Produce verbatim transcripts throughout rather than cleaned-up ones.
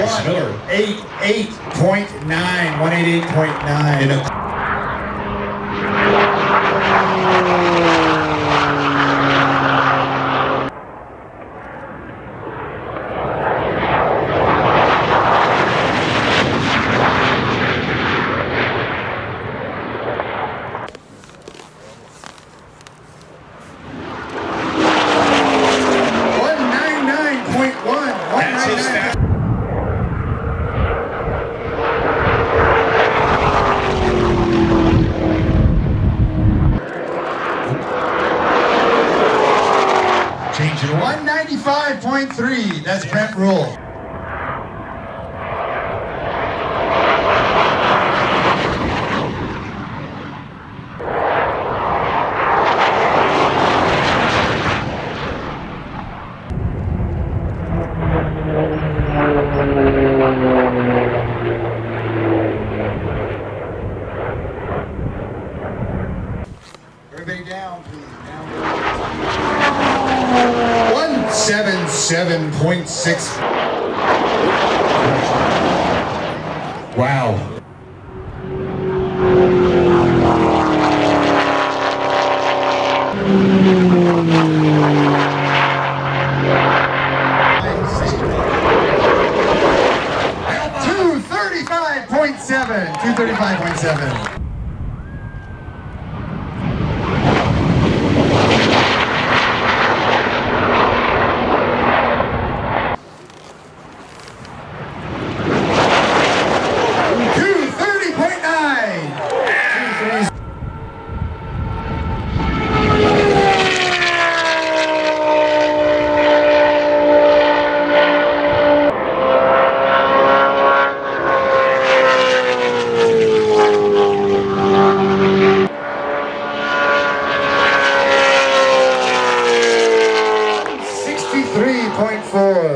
Nice Miller. eight eight point nine, one eighty-eight point nine. That's his fast. Change it. one ninety-five point three. That's Brent Rule. Everybody down, please. Down. one seventy-seven point six. Wow. two thirty-five point seven. two thirty-five point seven. sixty-three point four.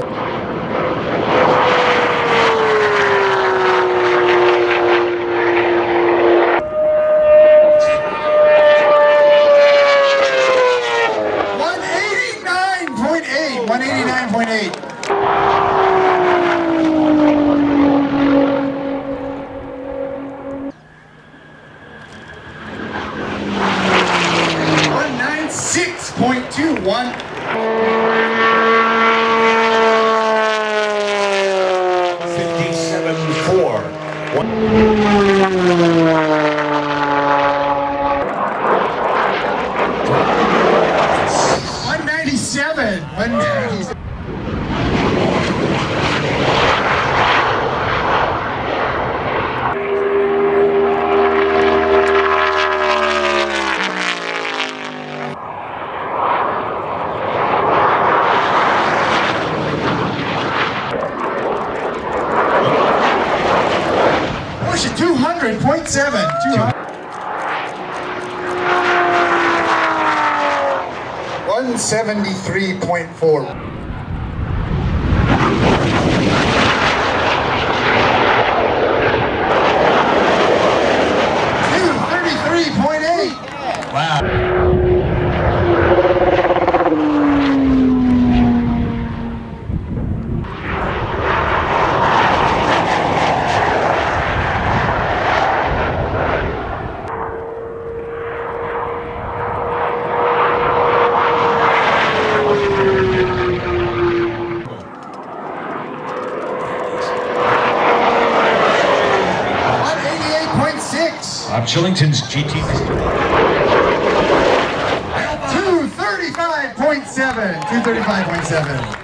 one eighty-nine point eight. one eighty-nine point eight. one ninety-six point two one. fifty-seven four. one ninety-seven. one ninety-seven. two hundred point seven. one seventy-three point four. two thirty-three point eight. Wow. Bob Chillington's G T. two thirty-five point seven. two thirty-five point seven.